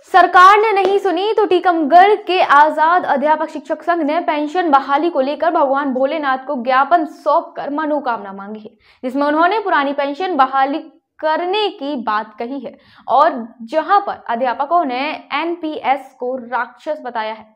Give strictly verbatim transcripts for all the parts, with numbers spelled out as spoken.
सरकार ने नहीं सुनी तो टीकमगढ़ के आजाद अध्यापक शिक्षक संघ ने पेंशन बहाली को लेकर भगवान भोलेनाथ को ज्ञापन सौंपकर मनोकामना मांगी है, जिसमें उन्होंने पुरानी पेंशन बहाली करने की बात कही है और जहां पर अध्यापकों ने एन पी एस को राक्षस बताया है।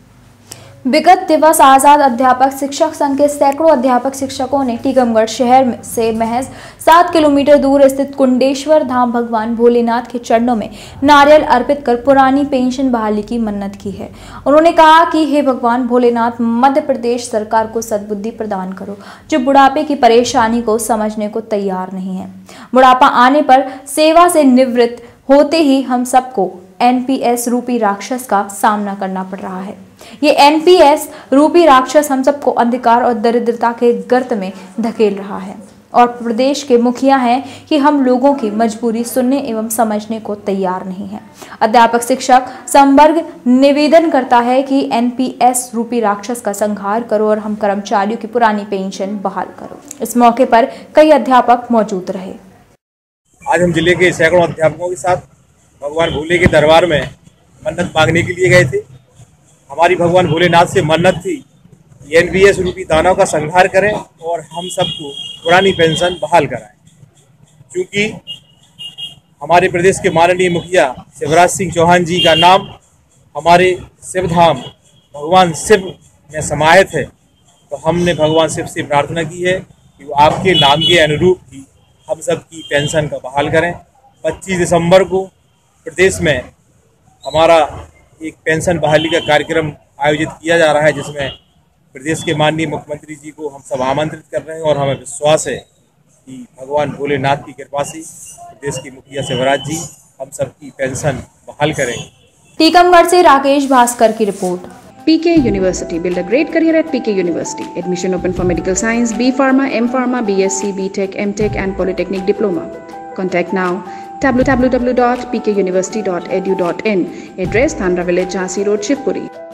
विगत दिवस आजाद अध्यापक शिक्षक संघ के सैकड़ों अध्यापक शिक्षकों ने टीकमगढ़ शहर से महज सात किलोमीटर दूर स्थित कुंडेश्वर धाम भगवान भोलेनाथ के चरणों में नारियल अर्पित कर पुरानी पेंशन बहाली की मन्नत की है। उन्होंने कहा कि हे भगवान भोलेनाथ, मध्य प्रदेश सरकार को सद्बुद्धि प्रदान करो, जो बुढ़ापे की परेशानी को समझने को तैयार नहीं है। बुढ़ापा आने पर सेवा से निवृत्त होते ही हम सबको एन पी एस रूपी राक्षस का सामना करना पड़ रहा है। ये एन पी एस रूपी राक्षस हम सबको अंधकार और दरिद्रता के गर्त में धकेल रहा है और प्रदेश के मुखिया हैं कि हम लोगों की मजबूरी सुनने एवं समझने को तैयार नहीं है। अध्यापक शिक्षक संवर्ग निवेदन करता है कि एन पी एस रूपी राक्षस का संहार करो और हम कर्मचारियों की पुरानी पेंशन बहाल करो। इस मौके पर कई अध्यापक मौजूद रहे। आज हम जिले के सैकड़ों अध्यापकों के साथ भगवान भोले के दरबार में मन्नत मांगने के लिए गए थे। हमारी भगवान भोलेनाथ से मन्नत थी कि एन पी एस रूपी दानव का संहार करें और हम सबको पुरानी पेंशन बहाल कराएं, क्योंकि हमारे प्रदेश के माननीय मुखिया शिवराज सिंह चौहान जी का नाम हमारे शिवधाम भगवान शिव में समाहित है। तो हमने भगवान शिव से प्रार्थना की है कि वो आपके नाम के अनुरूप ही हम सब की पेंशन का बहाल करें। पच्चीस दिसंबर को प्रदेश में हमारा एक पेंशन बहाली का कार्यक्रम आयोजित किया जा रहा है, जिसमें प्रदेश के माननीय मुख्यमंत्री जी को हम सब आमंत्रित कर रहे हैं और हमें विश्वास है कि भगवान भोलेनाथ की कृपा से प्रदेश के मुखिया शिवराज जी हम सब की पेंशन बहाल करेंगे। टीकमगढ़ से राकेश भास्कर की रिपोर्ट। P K University, build a great career at P K University. Admission open for medical science, B Pharma, M Pharma, B S c, B Tech, M Tech and Polytechnic Diploma. Contact now w w w dot p k university dot e d u dot in. Address Thandra Village, Jhansi Road, Shivpuri.